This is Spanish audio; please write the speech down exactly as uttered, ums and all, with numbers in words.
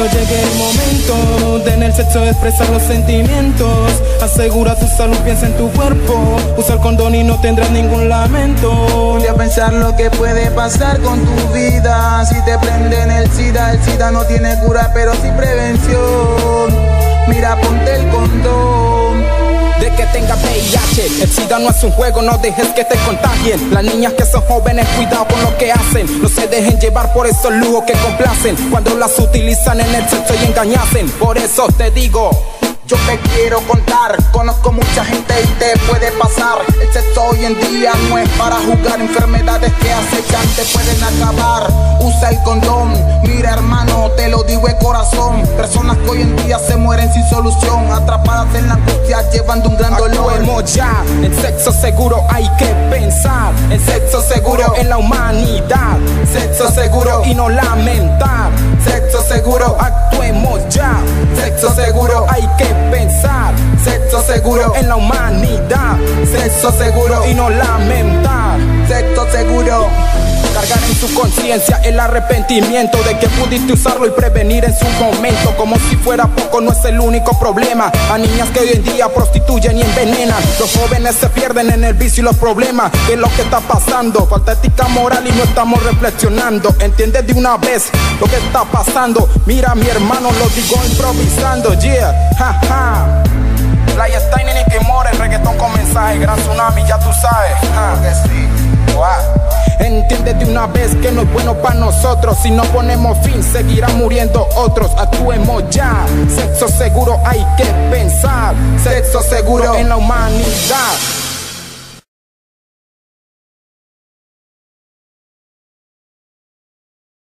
llegue el momento de en el sexo expresar los sentimientos. Asegura tu salud, piensa en tu cuerpo. Usa el condón y no tendrás ningún lamento. Ponte a pensar lo que puede pasar con tu vida. Si te prenden el SIDA, el SIDA no tiene cura pero sí prevención. Mira, ponte el condón. De que tenga V I H, el SIDA no es un juego, no dejes que te contagien. Las niñas que son jóvenes, cuidado con lo que hacen. No se dejen llevar por esos lujos que complacen, cuando las utilizan en el sexo y engañacen. Por eso te digo, yo te quiero contar, conozco mucha gente y te puede pasar. El sexo hoy en día no es para jugar, enfermedades que acechan te pueden acabar. Usa el condón, mira hermano, te lo digo de corazón. Personas que hoy en día se mueren sin solución, atrapadas en la angustia, llevando un gran dolor. Actuemos ya, en sexo seguro hay que pensar. En sexo seguro en la humanidad. Sexo seguro y no lamentar. Sexo seguro, actuemos ya. Sexo seguro hay que pensar. Sexo seguro en la humanidad. Sexo seguro y no lamentar. Sexo seguro. Cargar en su conciencia el arrepentimiento de que pudiste usarlo y prevenir en su momento. Como si fuera poco, no es el único problema. A niñas que hoy en día prostituyen y envenenan. Los jóvenes se pierden en el vicio y los problemas. ¿Qué es lo que está pasando? Falta ética moral y no estamos reflexionando. Entiende de una vez lo que está pasando. Mira mi hermano, lo digo improvisando. Yeah, ja, ja. Playa Stein y Nicky More, reggaetón con mensaje. Gran tsunami, ya tú sabes. Ja. Que sí. Wow. Entiende de una vez que no es bueno para nosotros. Si no ponemos fin, seguirán muriendo otros. Actuemos ya. Sexo seguro hay que pensar. Sexo seguro en la humanidad.